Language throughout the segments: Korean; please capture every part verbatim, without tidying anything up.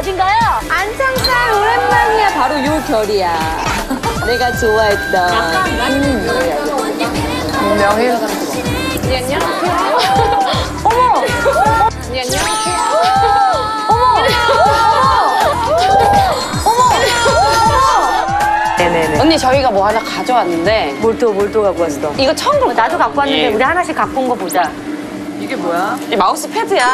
어딘가요? 안창살 오랜만이야. 바로 요 결이야. 내가 좋아했던. 음. 명일. 언니 안녕하세요. 어머. 언니 안녕하세요. 어머. 어머. 네네네. 언니 저희가 뭐 하나 가져왔는데 뭘 또 뭘 또 갖고 왔어? 이거 처음 볼 나도 갖고 왔는데 예. 우리 하나씩 갖고 온 거 보자. 이게 뭐야? 이 마우스 패드야.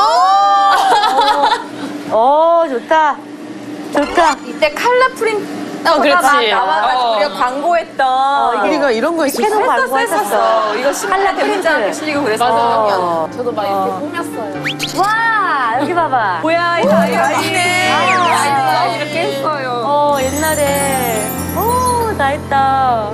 어 좋다. 좋다. 이때 칼라 프린트. 어, 그렇지. 나와가지고 어. 우리가 광고했던. 어, 우리가 이런 거 있었어. 캐논 광고 했었어. 이거 칼라 프린트 실리고 그랬어. 어. 저도 막 이렇게 꾸몄어요. 와 여기 봐봐. 뭐야 이 아이네. 아. 이렇게 했어요. 어 옛날에. 오 다 했다.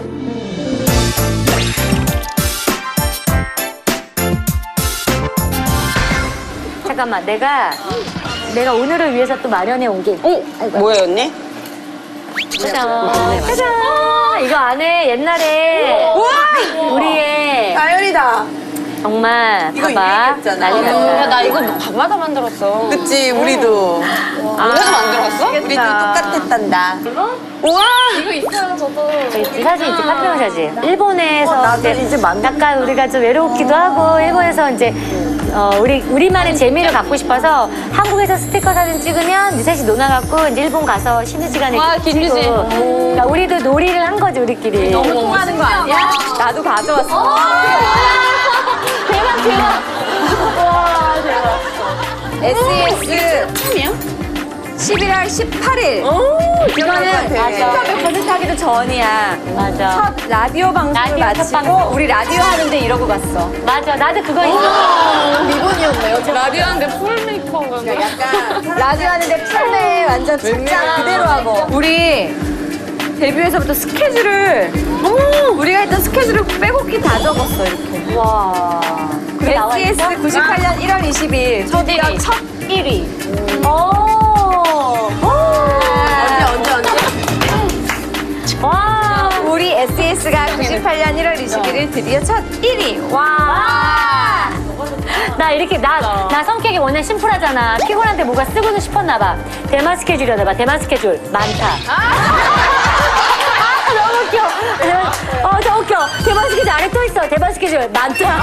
잠깐만 내가 내가 오늘을 위해서 또 마련해 온 게. 어? 뭐예요 언니? 짜잔. 짜잔. 이거 안에 옛날에 우리의 다현이다. 정말 이거 봐봐 유행했잖아. 난리 야, 났다. 나 이거 밤마다 만들었어. 그치 우리도. 오늘도 만들었어? 우리도 똑같았단다. 우와! 저 있지, 사진 있지, 파평 사진. 일본에서 어, 나도 이제 이제 만들- 약간 우리가 좀 외롭기도 하고 일본에서 이제 어, 우리 우리만의 재미를 갖고 싶어서 한국에서 스티커 사진 찍으면 셋이 놀아갖고 이제 일본 가서 쉬는 시간에 와, 찍고. 김유진. 그러니까 우리도 놀이를 한 거지 우리끼리. 너무 통하는 거 아니야? 나도 가져왔어. 대박 대박. 와 대박. 에스이에스 처음이야? 십일월 십팔일. 이거는 맞아. 인터뷰 컨셉하기도 전이야. 맞아. 첫 라디오 방송을 라디오 첫 마치고 방송. 우리 라디오 하는데 이러고 갔어. 맞아 나도 그거 있어. 리본이었네요. 라디오 하는데 풀 메이크업인가? 약간 라디오 하는데 풀메 완전 착장 그대로 하고. 우리 데뷔해서부터 스케줄을 우리가 했던 스케줄을 빼곡히 다 적었어 이렇게. 와. 그게 나와 있어? 에스이에스 구십팔년 일월 이십일 첫 일 위. 첫 일 위. 오. 언제 언제 언제? 와. 우리 에스이에스가 구십팔년 일월 이십일일 드디어 첫 일 위. 와. 나 이렇게 나, 나 성격이 워낙 심플하잖아. 피곤한데 뭐가 쓰고는 싶었나 봐. 대만 스케줄이었나 봐. 대만 스케줄 많다. 아, 너무 웃겨. 어, 저 웃겨. 대만 스케줄 안에 또 있어. 대만 스케줄 많다.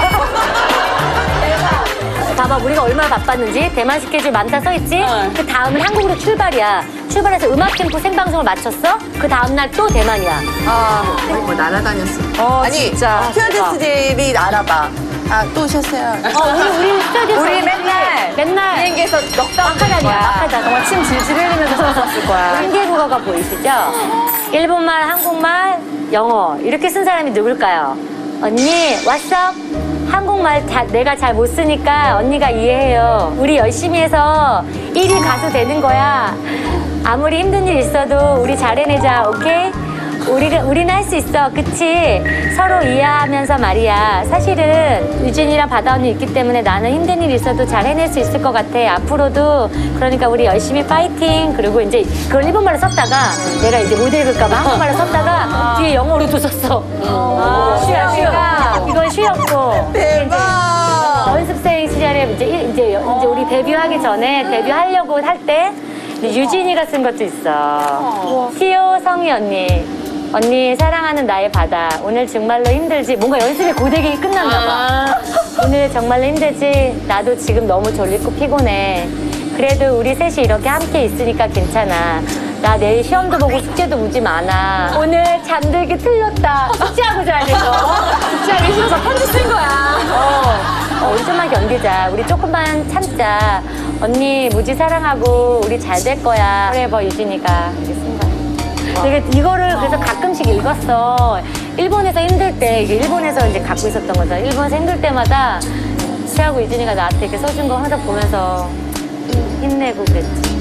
봐봐, 우리가 얼마나 바빴는지. 대만 스케줄 많다 써있지? 어. 그 다음은 한국으로 출발이야. 출발해서 음악 캠프 생방송을 마쳤어? 그 다음날 또 대만이야. 아, 뭐 날아다녔어. 어 아니, 진짜. 퓨어디스들이 알아봐. 아, 또 오셨어요. 어, 우리, 우리 스튜디오. 우리 맨날 맨날. 비행기에서 넉다운 막하다니야, 막하다. 정말 침 질질 흘리면서 썼을 거야. 한계국어가 보이시죠? 일본말, 한국말, 영어 이렇게 쓴 사람이 누굴까요? 언니, 왓썹? 한국말 자, 내가 잘 못 쓰니까 언니가 이해해요. 우리 열심히 해서 일 위 가수 되는 거야. 아무리 힘든 일 있어도 우리 잘 해내자, 오케이? 우리가, 우리는 할 수 있어, 그치? 서로 이해하면서 말이야. 사실은 유진이랑 바다 언니 있기 때문에 나는 힘든 일 있어도 잘 해낼 수 있을 것 같아. 앞으로도. 그러니까 우리 열심히 파이팅. 그리고 이제 그걸 일본말로 썼다가 내가 이제 못 읽을까봐 한국말로 썼다가 뒤에 영어로도 썼어. 아, 쉬어, 쉬어. 이건 쉬었고. 대박. 연습생 시절에 이제, 일- 이제, 이제 우리 데뷔하기 전에 데뷔하려고 할 때 유진이가 쓴 것도 있어. 티오 성희 언니. 언니 사랑하는 나의 바다. 오늘 정말로 힘들지. 뭔가 연습의 고데기 끝났나 봐. 오늘 정말로 힘들지. 나도 지금 너무 졸리고 피곤해. 그래도 우리 셋이 이렇게 함께 있으니까 괜찮아. 나 내일 시험도 보고 숙제도 무지 많아. 오늘 잠들기 틀렸다. 숙제하고 자야 돼, 너. 숙제하기 싫어서 편지 쓴 거야. 어. 어, 우리 좀만 견디자. 우리 조금만 참자. 언니 무지 사랑하고 우리 잘 될 거야. 그래, 뭐 유진이가 이렇게 쓴 거야. 내가 이거를 그래서 가끔씩 읽었어. 일본에서 힘들 때, 이게 일본에서 이제 갖고 있었던 거잖아. 일본에서 힘들 때마다 시하고 유진이가 나한테 이렇게 써준 거 항상 보면서 힘내고 그랬지.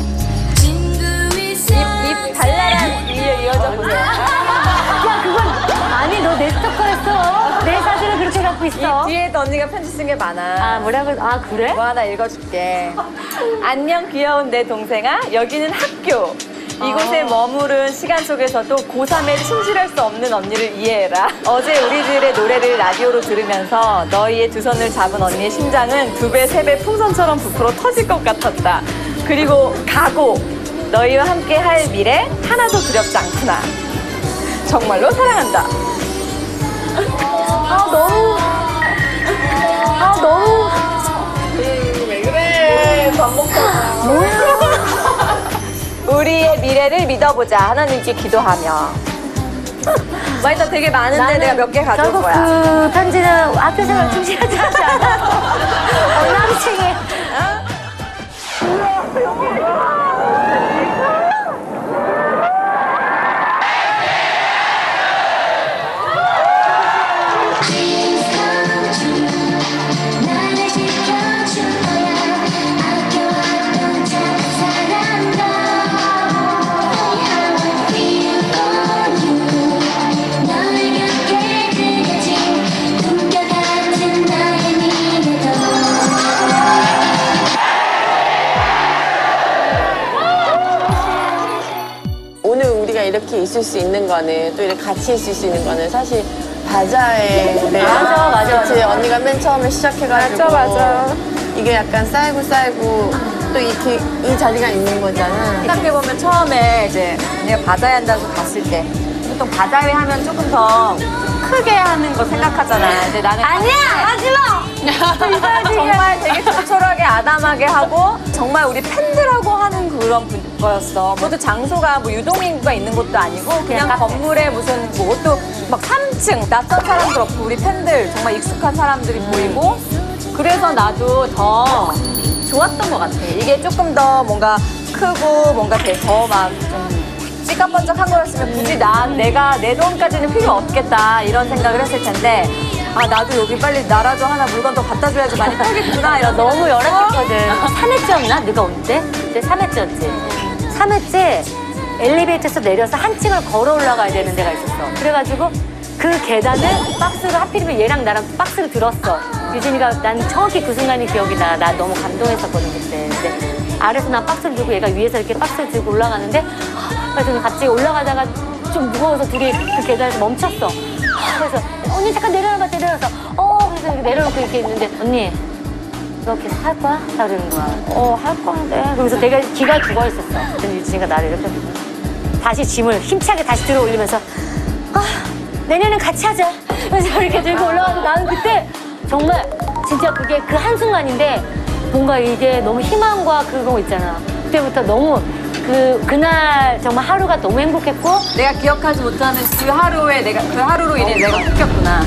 입 발랄한 위에 이어져 보세요. 야, 그건 아니, 너 내 스토커였어. 내 사진을 그렇게 갖고 있어. 뒤에도 언니가 편지 쓴 게 많아. 아, 뭐라고? 아, 그래? 뭐 하나 읽어줄게. 안녕 귀여운 내 동생아. 여기는 학교. 이곳에 머무른 시간 속에서도 고삼에 충실할 수 없는 언니를 이해해라. 어제 우리들의 노래를 라디오로 들으면서 너희의 두 손을 잡은 언니의 심장은 두 배, 세 배 풍선처럼 부풀어 터질 것 같았다. 그리고 각오. 너희와 함께 할 미래 하나도 두렵지 않구나. 정말로 사랑한다. 아 너무 아 너무 왜 그래? 밥 먹잖아. 우리의 미래를 믿어보자. 하나님께 기도하며. 막 일단 되게 많은데 내가 몇 개 가져올 결국 거야. 그 편지는 학교 생활 충실하지 않지 않아? 남친이. 나를 지켜줄 거야. 아껴왔던 자가 사랑한다. I will feel for you. 너의 곁에 그려진 꿈과 같은 나의 미래도. 오늘 우리가 이렇게 있을 수 있는 거는 또 이렇게 같이 있을 수 있는 거는 사실 바자의 무대. 맞아, 맞아, 그치, 언니가 맨 처음에 시작해가지고. 맞아, 맞아. 이게 약간 쌓이고 쌓이고 또 이렇게 이 자리가 있는 거잖아. 생각해보면 처음에 이제 내가 바다에 한다고 갔을 때 보통 바다회 하면 조금 더 크게 하는 거 생각하잖아. 근데 나는 아니야! 하지 마! 정말 되게 조촐하게 아담하게 하고 정말 우리 팬들하고 하는 그런 분- 거였어. 그것도 장소가 뭐 유동인구가 있는 것도 아니고 그냥 그냥 카페. 건물에 무슨 뭐 옷도 막 삼 층 낯선 사람들 없고 우리 팬들 정말 익숙한 사람들이 보이고 그래서 나도 더 좋았던 것 같아. 이게 조금 더 뭔가 크고 뭔가 더 막 좀 찌까번쩍한 거였으면 굳이 나 내가 내 돈까지는 필요 없겠다 이런 생각을 했을 텐데 아 나도 여기 빨리 나라도 하나 물건 더 갖다 줘야지 많이 팔겠구나 이런 너무 열악했거든. 삼 회째였나? 네가 올 때? 그때 삼 회째였지. 삼 회째 엘리베이터에서 내려서 한 층을 걸어 올라가야 되는 데가 있었어. 그래가지고 그 계단을 박스로 하필이면 얘랑 나랑 박스를 들었어. 유진이가 난 정확히 그 순간이 기억이 나. 나 너무 감동했었거든 그때. 근데 아래서 난 박스를 들고 얘가 위에서 이렇게 박스를 들고 올라가는데 그래서 갑자기 올라가다가 좀 무거워서 둘이 그 계단에서 멈췄어. 그래서 언니 잠깐 내려놔봐 내려놔서 어 그래서 이렇게 내려놓고 이렇게 있는데 언니 너 계속 할 거야? 다 그러는 거야. 어 할 건데. 그러면서 내가 기가 죽어 있었어. 그랬더니 유진이가 나를 이렇게 다시 짐을 힘차게 다시 들어 올리면서 아 내년엔 같이 하자. 그래서 이렇게 들고 올라가서 나는 그때 정말 진짜 그게 그 한순간인데 뭔가 이게 너무 희망과 그거 있잖아. 그때부터 너무 그 그날 정말 하루가 너무 행복했고 내가 기억하지 못하는 그 하루에 내가 그 하루로 인해 내가 바뀌었구나.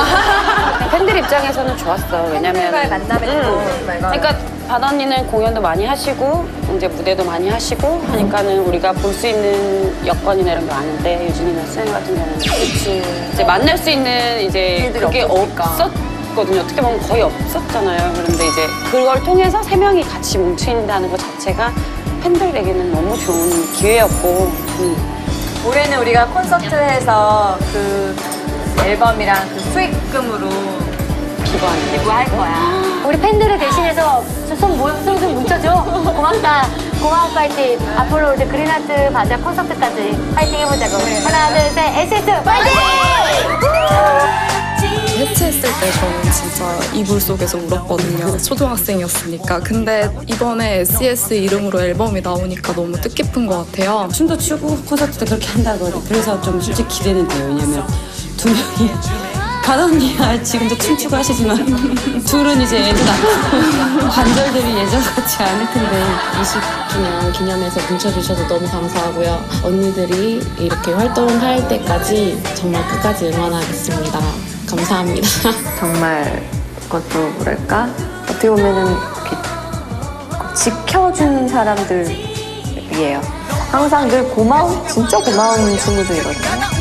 팬들 입장에서는 좋았어. 왜냐면 팬들과의 만남에 또 그러니까 바다 언니는 공연도 많이 하시고 이제 무대도 많이 하시고 하니까는 우리가 볼 수 있는 여건이나 이런 게 많은데 유진이나 수영 같은 경우는 이제 만날 수 있는 이제 일들이 그게 없으니까. 없었거든요. 어떻게 보면 거의 없었잖아요. 그런데 이제 그걸 통해서 세 명이 같이 뭉친다는 것 자체가 팬들에게는 너무 좋은 기회였고 음. 올해는 우리가 콘서트에서 그 앨범이랑 그 수익금으로 기부하는 기부할 거야. 우리 팬들을 대신해서 손 모여 손좀 뭉쳐줘. 고맙다. 고마워 파이팅. 앞으로 이제 그린아트 바자 콘서트까지 파이팅 해보자고. 하나 둘 셋 에스에스 파이팅! 해체했을 때 저는 진짜 이불 속에서 울었거든요. 초등학생이었으니까. 근데 이번에 에스이에스 이름으로 앨범이 나오니까 너무 뜻깊은 것 같아요. 춤도 추고 콘서트도 그렇게 한다고 그래. 그래서 좀 솔직히 기대는 돼요. 왜냐면 두 명이 바다 언니가 지금도 춤추고 하시지만 둘은 이제 애도 낳고 관절들이 예전 같지 않을 텐데 이십 주년 기념해서 뭉쳐주셔서 너무 감사하고요. 언니들이 이렇게 활동할 때까지 정말 끝까지 응원하겠습니다. 감사합니다. 정말 그것도 뭐랄까 어떻게 보면은 이렇게 지켜주는 사람들이에요. 항상 늘 고마운 진짜 고마운 친구들이거든요.